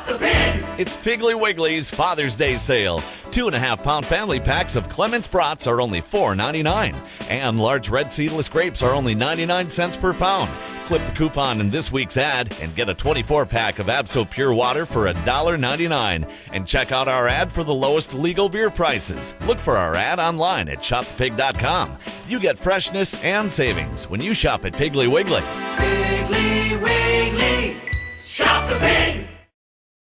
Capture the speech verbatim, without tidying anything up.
the pig! It's Piggly Wiggly's Father's Day sale. Two and a half pound family packs of Clements Brats are only four ninety-nine, and large red seedless grapes are only ninety-nine cents per pound. Clip the coupon in this week's ad and get a twenty-four pack of Abso Pure Water for one dollar ninety-nine. And check out our ad for the lowest legal beer prices. Look for our ad online at shop the pig dot com. You get freshness and savings when you shop at Piggly Wiggly. Piggly Wiggly, shop the pig!